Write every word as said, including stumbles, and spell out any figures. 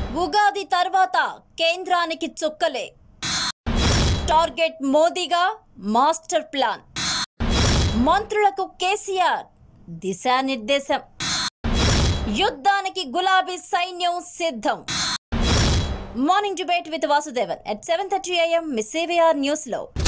ఉగాది తర్వాత కేంద్రానికి చుక్కలే. టార్గెట్ మోదీగా మాస్టర్ ప్లాన్. మంత్రులకు కేసీఆర్ దిశానిర్దేశం. యుద్ధానికి గులాబీ సైన్యం సిద్ధం. Morning debate with Vasudevan at seven thirty a m మీ C V R న్యూస్ లో.